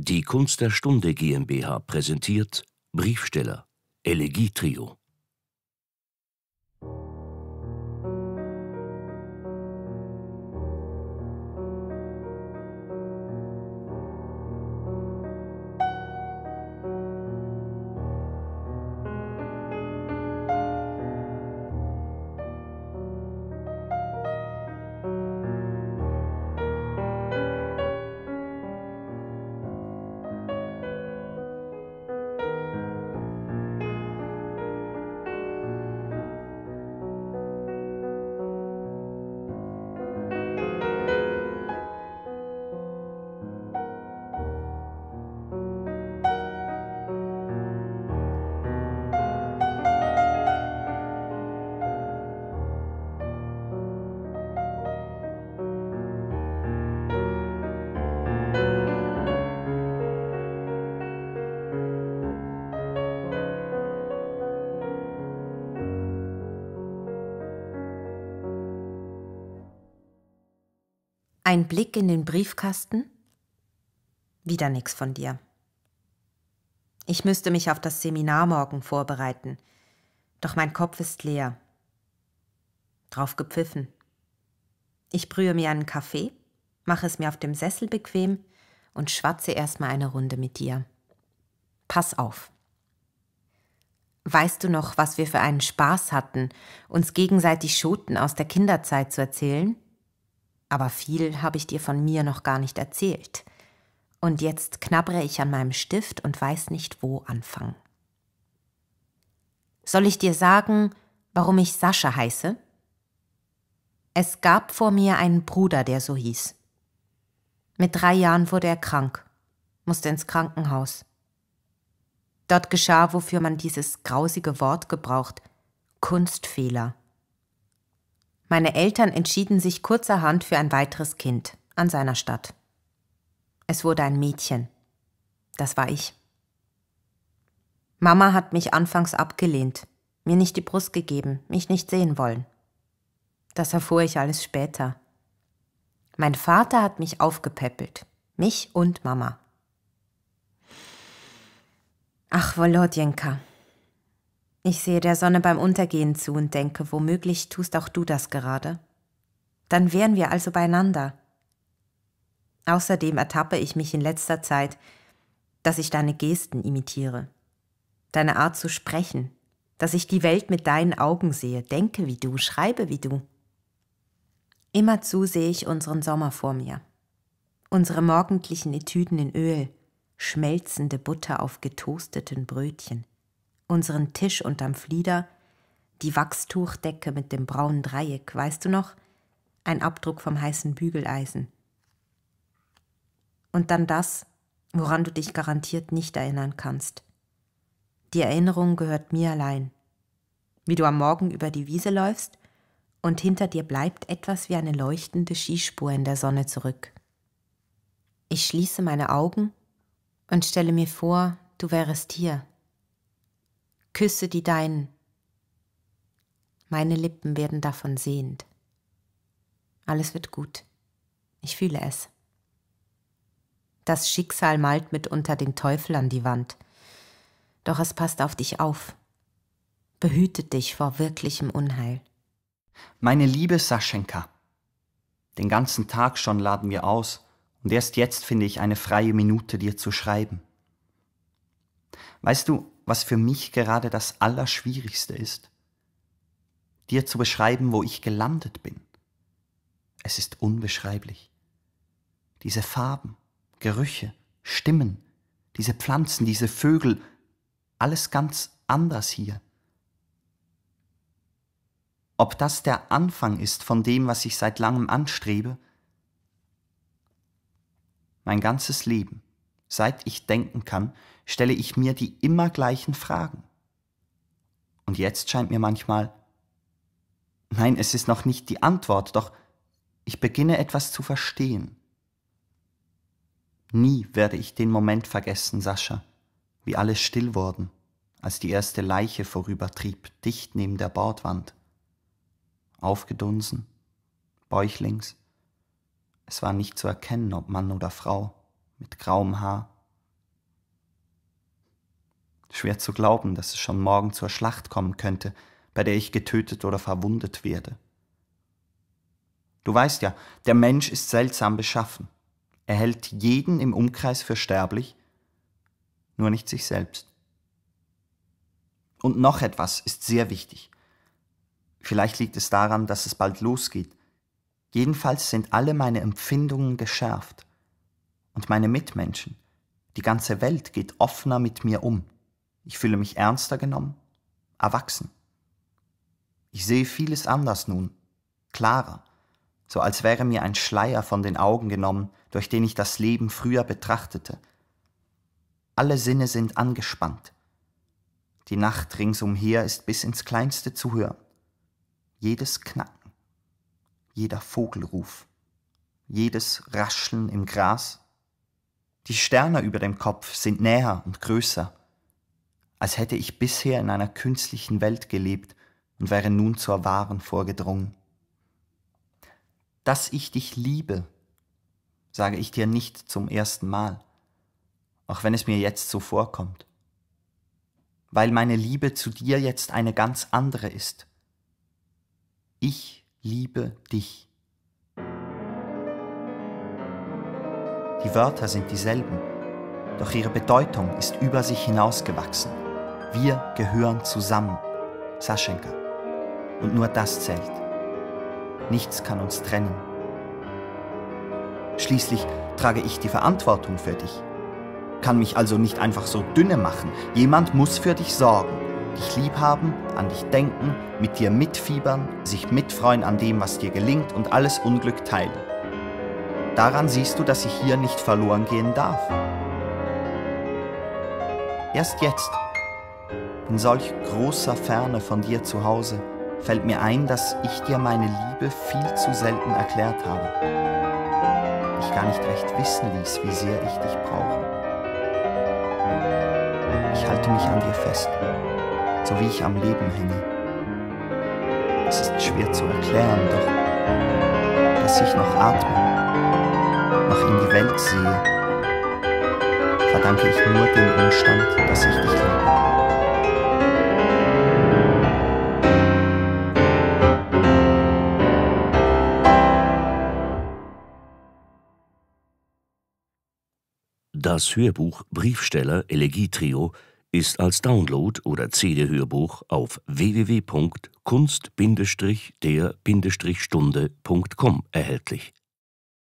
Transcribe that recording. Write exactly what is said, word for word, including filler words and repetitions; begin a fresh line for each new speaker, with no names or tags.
Die Kunst der Stunde GmbH präsentiert Briefsteller, Elegietrio.
Ein Blick in den Briefkasten? Wieder nix von dir. Ich müsste mich auf das Seminar morgen vorbereiten, doch mein Kopf ist leer. Drauf gepfiffen. Ich brühe mir einen Kaffee, mache es mir auf dem Sessel bequem und schwatze erstmal eine Runde mit dir. Pass auf. Weißt du noch, was wir für einen Spaß hatten, uns gegenseitig Schoten aus der Kinderzeit zu erzählen? Aber viel habe ich dir von mir noch gar nicht erzählt. Und jetzt knabbere ich an meinem Stift und weiß nicht, wo anfangen. Soll ich dir sagen, warum ich Sascha heiße? Es gab vor mir einen Bruder, der so hieß. Mit drei Jahren wurde er krank, musste ins Krankenhaus. Dort geschah, wofür man dieses grausige Wort gebraucht, Kunstfehler. Meine Eltern entschieden sich kurzerhand für ein weiteres Kind an seiner Stadt. Es wurde ein Mädchen. Das war ich. Mama hat mich anfangs abgelehnt, mir nicht die Brust gegeben, mich nicht sehen wollen. Das erfuhr ich alles später. Mein Vater hat mich aufgepäppelt, mich und Mama. Ach, Wolodjenka. Ich sehe der Sonne beim Untergehen zu und denke, womöglich tust auch du das gerade. Dann wären wir also beieinander. Außerdem ertappe ich mich in letzter Zeit, dass ich deine Gesten imitiere, deine Art zu sprechen, dass ich die Welt mit deinen Augen sehe, denke wie du, schreibe wie du. Immerzu sehe ich unseren Sommer vor mir, unsere morgendlichen Etüden in Öl, schmelzende Butter auf getoasteten Brötchen, unseren Tisch unterm Flieder, die Wachstuchdecke mit dem braunen Dreieck, weißt du noch? Ein Abdruck vom heißen Bügeleisen. Und dann das, woran du dich garantiert nicht erinnern kannst. Die Erinnerung gehört mir allein. Wie du am Morgen über die Wiese läufst und hinter dir bleibt etwas wie eine leuchtende Skispur in der Sonne zurück. Ich schließe meine Augen und stelle mir vor, du wärest hier. Küsse die deinen. Meine Lippen werden davon sehend. Alles wird gut. Ich fühle es. Das Schicksal malt mitunter den Teufel an die Wand. Doch es passt auf dich auf. Behütet dich vor wirklichem Unheil.
Meine liebe Saschenka, den ganzen Tag schon laden wir aus und erst jetzt finde ich eine freie Minute, dir zu schreiben. Weißt du, was für mich gerade das Allerschwierigste ist? Dir zu beschreiben, wo ich gelandet bin. Es ist unbeschreiblich. Diese Farben, Gerüche, Stimmen, diese Pflanzen, diese Vögel, alles ganz anders hier. Ob das der Anfang ist von dem, was ich seit langem anstrebe? Mein ganzes Leben, seit ich denken kann, stelle ich mir die immer gleichen Fragen. Und jetzt scheint mir manchmal, nein, es ist noch nicht die Antwort, doch ich beginne etwas zu verstehen. Nie werde ich den Moment vergessen, Sascha, wie alles still wurden, als die erste Leiche vorübertrieb, dicht neben der Bordwand. Aufgedunsen, bäuchlings. Es war nicht zu erkennen, ob Mann oder Frau, mit grauem Haar, Schwer zu glauben, dass es schon morgen zur Schlacht kommen könnte, bei der ich getötet oder verwundet werde. Du weißt ja, der Mensch ist seltsam beschaffen. Er hält jeden im Umkreis für sterblich, nur nicht sich selbst. Und noch etwas ist sehr wichtig. Vielleicht liegt es daran, dass es bald losgeht. Jedenfalls sind alle meine Empfindungen geschärft. Und meine Mitmenschen, die ganze Welt geht offener mit mir um. Ich fühle mich ernster genommen, erwachsen. Ich sehe vieles anders nun, klarer, so als wäre mir ein Schleier von den Augen genommen, durch den ich das Leben früher betrachtete. Alle Sinne sind angespannt. Die Nacht ringsumher ist bis ins Kleinste zu hören. Jedes Knacken, jeder Vogelruf, jedes Rascheln im Gras. Die Sterne über dem Kopf sind näher und größer, als hätte ich bisher in einer künstlichen Welt gelebt und wäre nun zur wahren vorgedrungen. Dass ich dich liebe, sage ich dir nicht zum ersten Mal, auch wenn es mir jetzt so vorkommt, weil meine Liebe zu dir jetzt eine ganz andere ist. Ich liebe dich. Die Wörter sind dieselben, doch ihre Bedeutung ist über sich hinausgewachsen. Wir gehören zusammen, Saschenka, und nur das zählt. Nichts kann uns trennen. Schließlich trage ich die Verantwortung für dich, kann mich also nicht einfach so dünne machen. Jemand muss für dich sorgen, dich liebhaben, an dich denken, mit dir mitfiebern, sich mitfreuen an dem, was dir gelingt und alles Unglück teilen. Daran siehst du, dass ich hier nicht verloren gehen darf. Erst jetzt, in solch großer Ferne von dir zu Hause, fällt mir ein, dass ich dir meine Liebe viel zu selten erklärt habe. Ich gar nicht recht wissen ließ, wie sehr ich dich brauche. Ich halte mich an dir fest, so wie ich am Leben hänge. Es ist schwer zu erklären, doch dass ich noch atme, noch in die Welt sehe, verdanke ich nur dem Umstand, dass ich dich liebe.
Das Hörbuch Briefsteller Elegietrio ist als Download oder C D-Hörbuch auf w w w punkt kunst Bindestrich der Bindestrich Stunde Punkt com erhältlich.